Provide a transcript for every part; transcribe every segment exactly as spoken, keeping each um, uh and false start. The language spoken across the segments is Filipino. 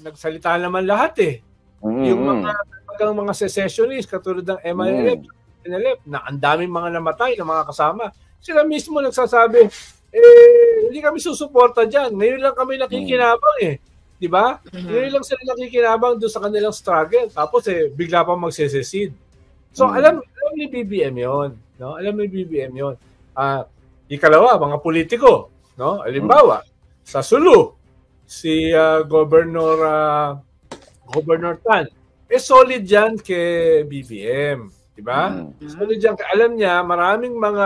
nagsalita naman lahat eh. Mm-hmm. Yung mga talagang mga secessionists katulad ng M I L F, mm-hmm. N L F, na ang daming mga namatay ng mga kasama. Sila mismo nagsasabi, eh, hindi kami susuporta dyan. Ngayon lang kami nakikinabang eh. Di ba? Mm-hmm. Ngayon lang sila nakikinabang doon sa kanilang struggle. Tapos eh, bigla pa magsesesid. So, mm-hmm. alam, alam ni B B M yun. No? Alam ni B B M yun. Ah, uh, ikalawa, mga politiko. No? Halimbawa, mm-hmm. sa Sulu, si uh, Governor uh, Governor Tan, eh solid yan kay B B M. Diba? Mm-hmm. Solid yan. Alam niya, maraming mga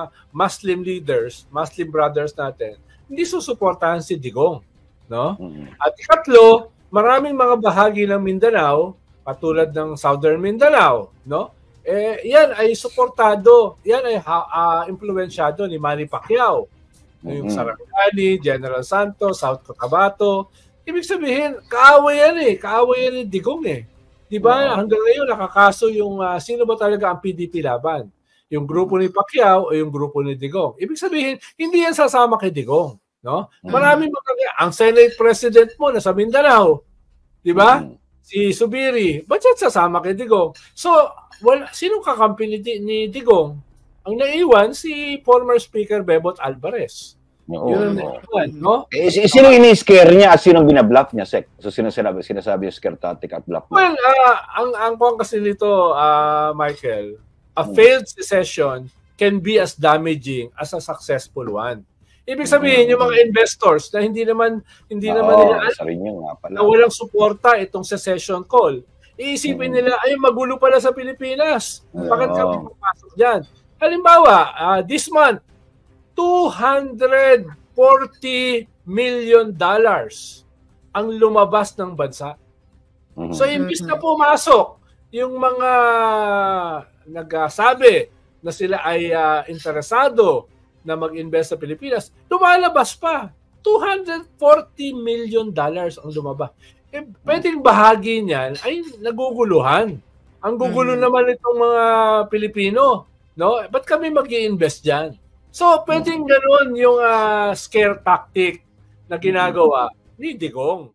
Muslim leaders, Muslim brothers natin, hindi susuportahan si Digong. No? Mm-hmm. At ikatlo, maraming mga bahagi ng Mindanao, katulad ng Southern Mindanao, no? Eh, yan ay suportado, yan ay uh, influensyado ni Manny Pacquiao. Mm-hmm. Yung Sarangani, General Santos, South Cotabato. Ibig sabihin, kaaway yan eh. Kaaway yan ni Digong eh. Diba? Wow. Hanggang ngayon, nakakaso yung uh, sino ba talaga ang P D P laban? Yung grupo ni Pacquiao o yung grupo ni Digong? Ibig sabihin, hindi yan sasama kay Digong. No? Maraming mga, ang Senate President mo nasa Mindanao. Diba? Mm-hmm. Si Subiri, ba't yan sasama kay Digong? So, well, sinong kakampi ni, ni Digong? Ang naiwan, si former Speaker Bebot Alvarez. Oo. Yun ang naiwan, no? Eh, sino ini-scare niya at sino binabluff niya, Sek? So, sino sinasabi, sinasabi yung scare tactic at bluff niya? Well, uh, ang ang kung kasi nito, uh, Michael, a failed secession can be as damaging as a successful one. Ibig sabihin, yung mga investors na hindi naman hindi oh, naman nila alam na walang suporta itong secession call. Iisipin mm. nila, ay magulo pala sa Pilipinas. Bakit oh. kami papasok dyan? Halimbawa, uh, this month, two hundred forty million dollars ang lumabas ng bansa. Mm-hmm. So, imbis na pumasok yung mga nagsabi na sila ay uh, interesado na mag-invest sa Pilipinas, lumalabas pa. two hundred forty million dollars ang lumabas. Eh, pwedeng bahagi niyan ay naguguluhan. Ang gugulo mm-hmm. naman itong mga Pilipino. No? Ba't kami mag-i-invest dyan? So, pwedeng gano'n yung uh, scare tactic na ginagawa ni Digong.